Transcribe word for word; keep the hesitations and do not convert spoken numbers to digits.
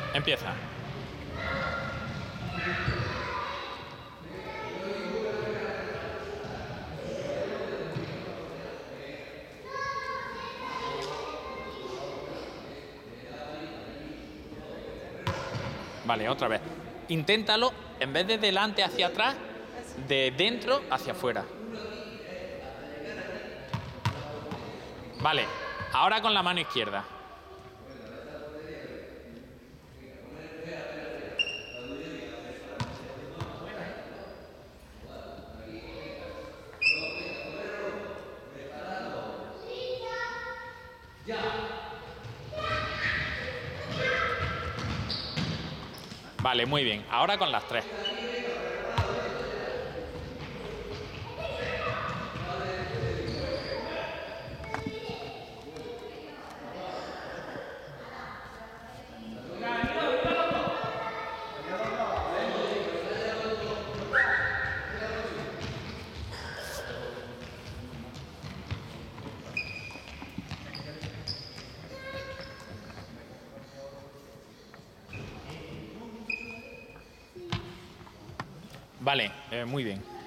Empieza. Vale, otra vez. Inténtalo, en vez de delante hacia atrás, de dentro hacia afuera. Vale, ahora con la mano izquierda. Vale, muy bien. Ahora con las tres. Vale, eh, muy bien.